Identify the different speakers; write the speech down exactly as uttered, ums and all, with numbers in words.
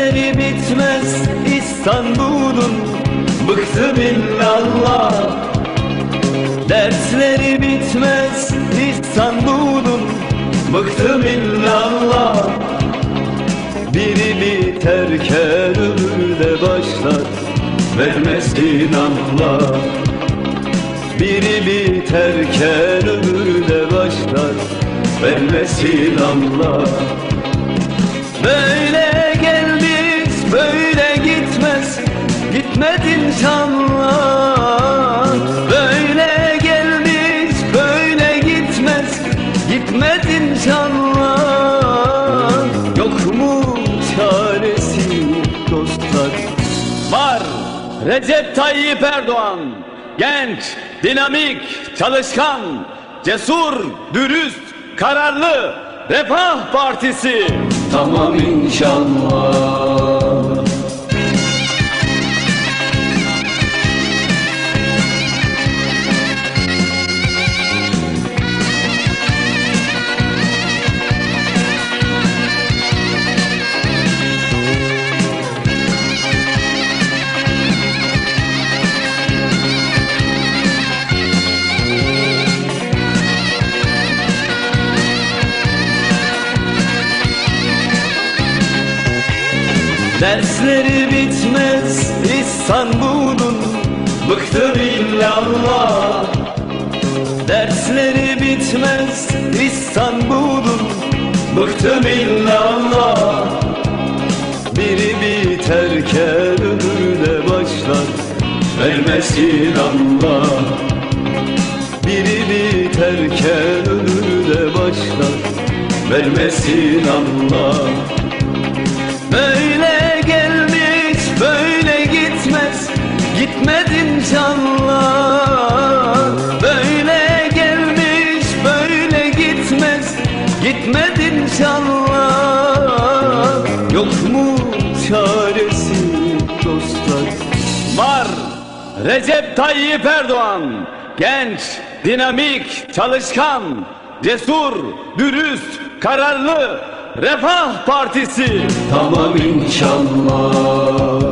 Speaker 1: Dersleri bitmez İstanbul'un, bıktım illallah. Dersleri bitmez İstanbul'un, bıktım illallah. Biri biterken öbürü de başlar, vermesin Allah. Biri biterken öbürü de başlar, vermesin Allah. Böyle geldik böyle gitmez, gitmez inşallah. Böyle geldik böyle gitmez, gitmez inşallah. Yok mu çaresi dostlar?
Speaker 2: Var. Recep Tayyip Erdoğan, genç, dinamik, çalışkan, cesur, dürüst, kararlı Refah Partisi.
Speaker 1: Tamam inşallah. Dersleri bitmez İstanbul'un, bıktım illallah. Dersleri bitmez İstanbul'un, bıktım illallah. Biri biterken öbürü de başlar, vermesin Allah. Biri biterken öbürü de başlar, vermesin Allah. Böyle gelmiş böyle gitmez, gitmez inşallah. Böyle gelmiş böyle gitmez, gitmez inşallah. Yok mu çaresi dostlar?
Speaker 2: Var. Recep Tayyip Erdoğan, genç, dinamik, çalışkan, cesur, dürüst, kararlı Refah Partisi.
Speaker 1: Tamam inşallah.